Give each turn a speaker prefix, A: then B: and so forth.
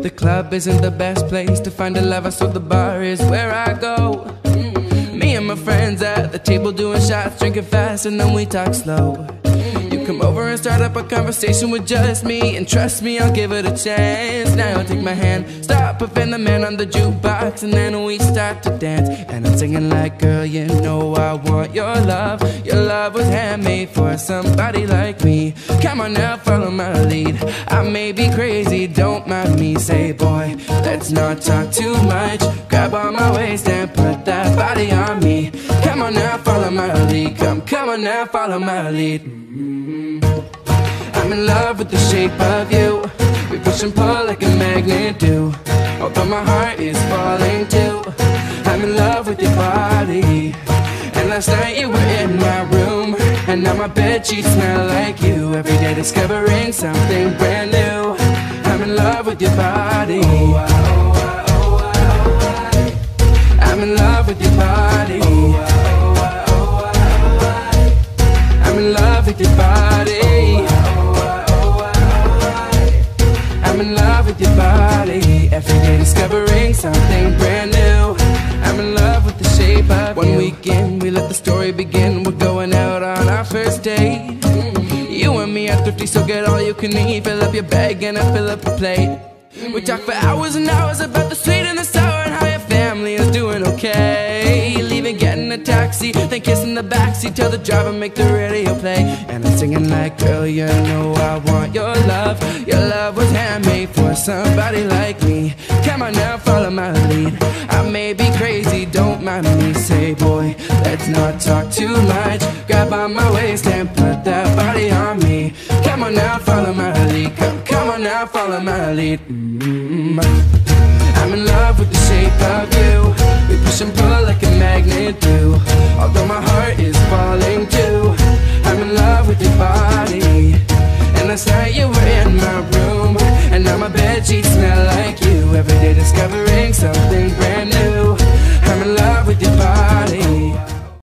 A: The club isn't the best place to find a lover, so the bar is where I go. Me and my friends at the table doing shots, drinking fast, and then we talk slow. You come over and start up a conversation with just me, and trust me, I'll give it a chance. Now you'll take my hand, start puffing the man on the jukebox, and then we start to dance. And I'm singing like, girl, you know I want your love. Your love was handmade for somebody like me. Come on now, follow my lead. I may be crazy, don't mind me. Say, boy, let's not talk too much. Grab on my waist and put that body on me. Come on now, follow my lead. Come on now, follow my lead. I'm in love with the shape of you. We push and pull like a magnet do. Although my heart is falling too, I'm in love with your body. And last night you were in my room, and now my bedsheets smell like you. Every day discovering something brand new. I'm in love with your body. I'm in love with your body. I'm in love with your body. I'm in love with your body. Every day discovering something brand new. I'm in love with the shape of you. One weekend, we let the story begin. We're going out on our first date. You and me are thrifty, so get all you can eat. Fill up your bag and I fill up the plate. We talk for hours and hours about the sweet and the sour, and how your family is doing okay. Leaving, getting a taxi, then kissing the backseat. Tell the driver, make the radio play. And I'm singing like, girl, you know I want your love. Your love was handmade for somebody like me. Come on now, follow my lead. I may be crazy, don't mind me. Say, boy, let's not talk too much. Grab on my waist and put that body on me. Come on now, follow my lead. Come on now, follow my lead. I'm in love with the shape of you. We push and pull like a magnet do. Although my heart is falling too, I'm in love with your body. And last night you were in my room, and now my bedsheets smell like you. Every day discovering something brand new.